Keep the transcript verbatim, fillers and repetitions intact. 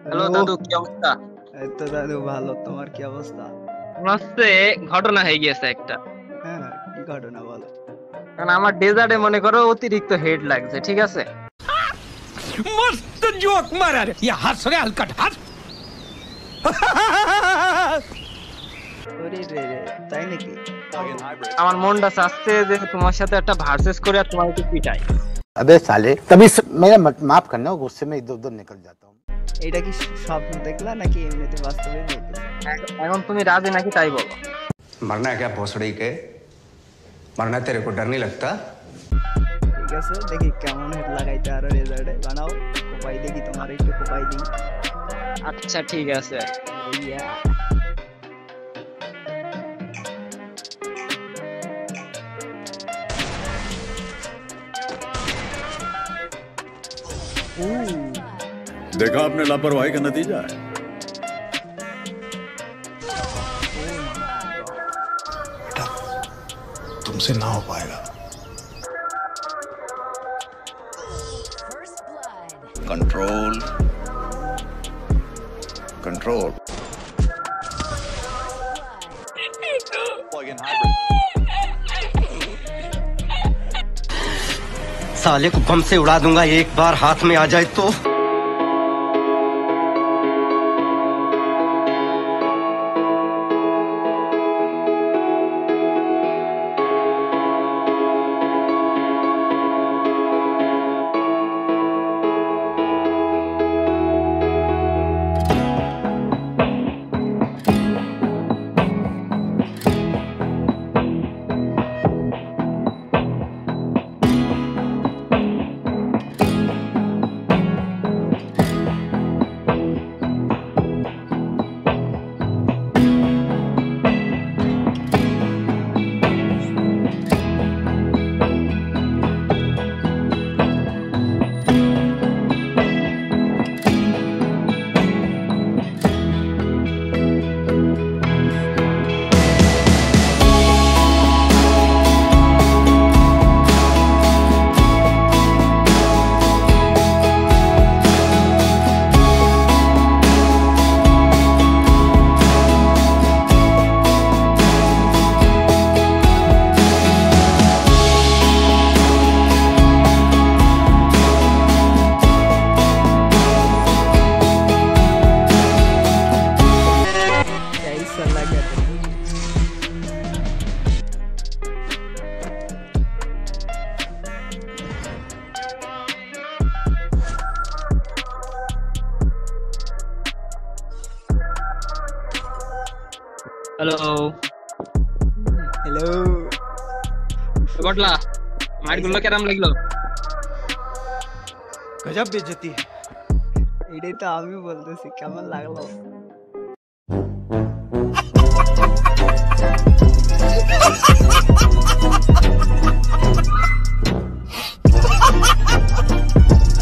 Hello hello. দাদু, কি অবস্থা? এই তো দাদু ভালো, তোমার কি অবস্থা? মনে হচ্ছে ঘটনা হয়ে গিয়েছে একটা। হ্যাঁ, কি ঘটনা বলো? কারণ আমার ডেজার্টে মনে করো অতিরিক্ত হেড লাগছে, ঠিক আছে? मस्त जोक मारा रे ये हंस रे हलकट हंस ওরে রে রে, তাই নাকি? আমার মনটা চাচ্ছে যে তোমার সাথে একটা ভার্সেস করে আর তোমার একটু পিটাই। अबे साले तभी स... मेरा मत- माफ करना गुस्से में इधर उधर निकल जाता हूँ। এটা কি স্বপ্ন দেখলা নাকি এমনিতে বাস্তবে বলতেছো? এখন এখন তুমি রাজি নাকি তাই বলো। मरना है क्या भोसड़ी के? मरना तेरे को डर नहीं लगता? ঠিক আছে, দেখি কেমন হেড লাগাইতে আরো রেজাল্টে বানাও। কোপাই দেখি, তোমার একটু কোপাই দিই। আচ্ছা ঠিক আছে। ইয়া देखा आपने लापरवाही का नतीजा है। तुमसे ना हो पाएगा। कंट्रोल कंट्रोल साले को बम से उड़ा दूंगा एक बार हाथ में आ जाए तो। कैसा लगा तुम्हें? Hello hello. ঘটলা, মাইটগুলো কেরাম লাগলো? गजब बेइज्जती है। এটাই তো আমিও বলতেছি, কেমন লাগলো?